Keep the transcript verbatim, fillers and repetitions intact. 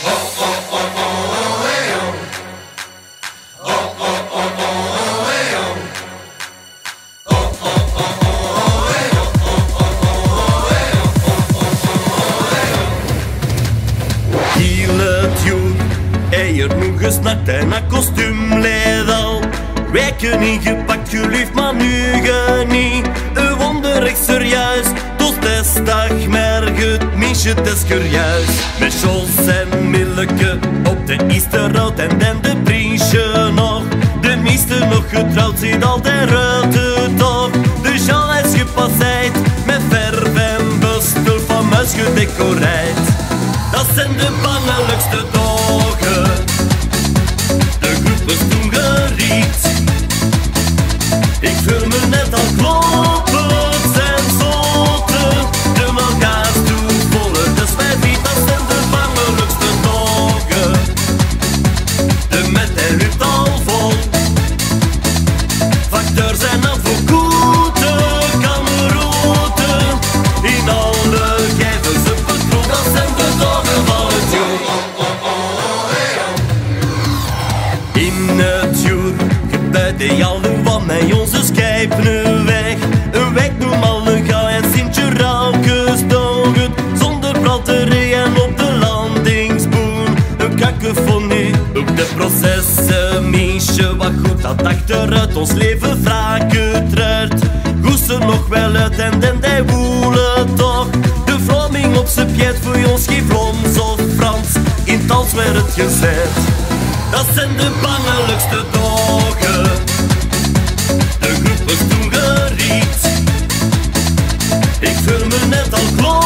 Nog gesnakt en een kostuum leed al. Weken niet gepakt, geliefd, maar nu geniet. Een wonder echt serieus, dus testdag merk het meisje descurieus. Met Jos en Milleke op de Easterrood en dan de prinsje nog. De meeste nog getrouwd, ziet al de ruiten toch. De Jean is gepasseerd, met verf en bustel van muis gedecoreerd. Dat zijn de bangelijkste dagen. Was toen geriet. Ik voel me net al kloppend en zoten. De malkaas toevolle, dus wij viet, dat zijn de bangelijkste dagen. De met en huurt al vol. Facteurs en advocaten, kameroten. In alle geven ze patroon, dat zijn de dagen van het jaar. In het jaar gebeurde al van mij onze Skype weg. Een weg door Mallega en Sint-Jeraukes dagen. Zonder brandterij en op de landingsboen. Een kakofonie op de processen. Meisje, wat goed dat achteruit ons leven wraken trekt. Goest er nog wel uit en den die woelen toch. De Vlaming op z'n piet voor ons geen Vlaams of Frans. In het Als werd het gezet. Dat zijn de bangelijkste dagen. De groep was toen geriet. Ik voel me net al klaar.